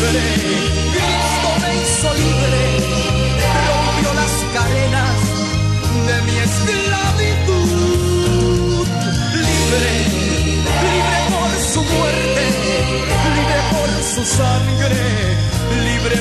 libre. Cristo me hizo libre, rompió las cadenas de mi esclavitud. Libre, libre por su muerte, libre por su sangre, libre